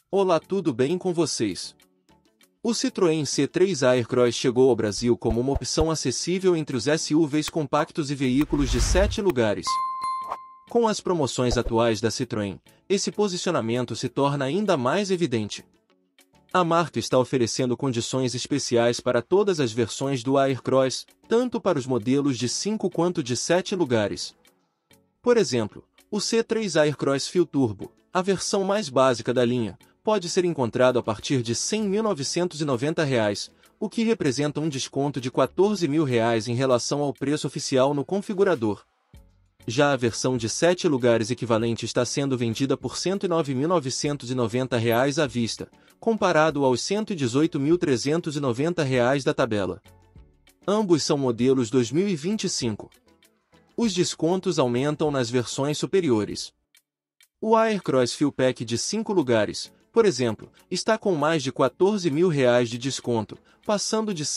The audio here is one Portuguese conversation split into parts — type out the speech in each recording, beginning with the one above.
Olá, tudo bem com vocês? O Citroën C3 Aircross chegou ao Brasil como uma opção acessível entre os SUVs compactos e veículos de 7 lugares. Com as promoções atuais da Citroën, esse posicionamento se torna ainda mais evidente. A marca está oferecendo condições especiais para todas as versões do Aircross, tanto para os modelos de 5 quanto de 7 lugares. Por exemplo, o C3 Aircross Full Turbo, a versão mais básica da linha, pode ser encontrado a partir de R$ 100.990, o que representa um desconto de R$ 14.000 em relação ao preço oficial no configurador. Já a versão de 7 lugares equivalente está sendo vendida por R$ 109.990 à vista, comparado aos R$ 118.390 da tabela. Ambos são modelos 2025. Os descontos aumentam nas versões superiores. O Aircross Full Pack de 5 lugares, por exemplo, está com mais de R$ 14.000 de desconto, passando de R$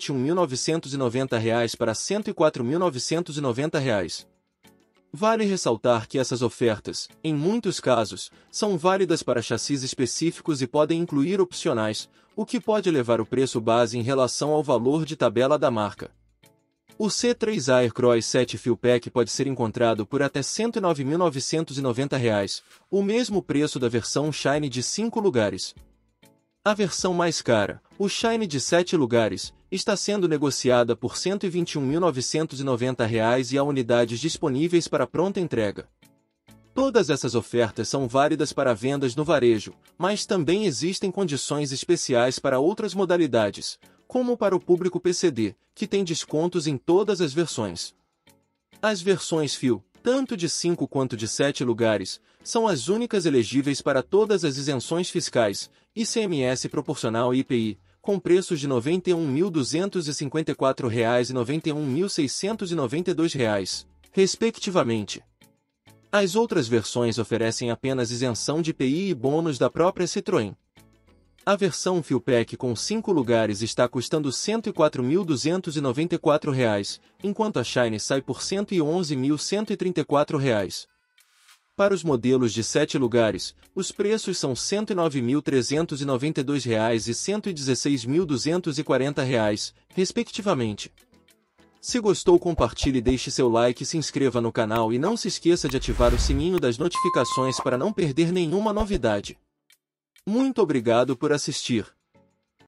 121.990 para R$ 104.990. Vale ressaltar que essas ofertas, em muitos casos, são válidas para chassis específicos e podem incluir opcionais, o que pode elevar o preço base em relação ao valor de tabela da marca. O C3 Aircross 7 Full Pack pode ser encontrado por até R$ 109.990, o mesmo preço da versão Shine de 5 lugares. A versão mais cara, o Shine de 7 lugares, está sendo negociada por R$ 121.990 e há unidades disponíveis para pronta entrega. Todas essas ofertas são válidas para vendas no varejo, mas também existem condições especiais para outras modalidades, como para o público PCD, que tem descontos em todas as versões. As versões Full, tanto de 5 quanto de 7 lugares, são as únicas elegíveis para todas as isenções fiscais, ICMS proporcional e IPI, com preços de R$ 91.254 e R$ 91.692, respectivamente. As outras versões oferecem apenas isenção de IPI e bônus da própria Citroën. A versão Full Pack com 5 lugares está custando R$ 104.294, enquanto a Shine sai por R$ 111.134. Para os modelos de 7 lugares, os preços são R$ 109.392 e R$ 116.240, respectivamente. Se gostou, compartilhe e deixe seu like e se inscreva no canal e não se esqueça de ativar o sininho das notificações para não perder nenhuma novidade. Muito obrigado por assistir.